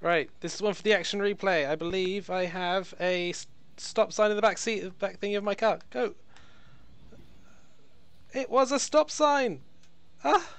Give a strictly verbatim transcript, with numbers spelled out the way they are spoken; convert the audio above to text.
Right, this is one for the action replay. I believe I have a stop sign in the back seat, the back thingy of my car. Go. It was a stop sign. Ah.